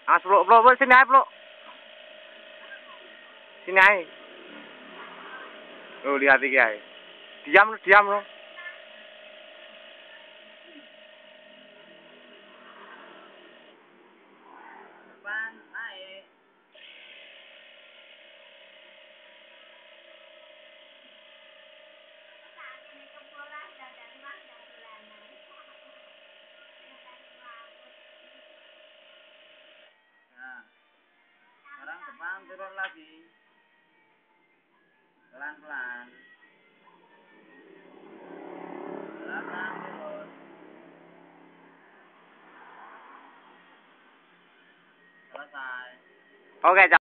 Ah, bro, sini aja, bro. Sini aja. Oh, lihat iki ae. Diam lo. Depan, naik. Nah, sekarang depan turun lagi. Pelan-pelan. Belakang turun. Selesai. Oke,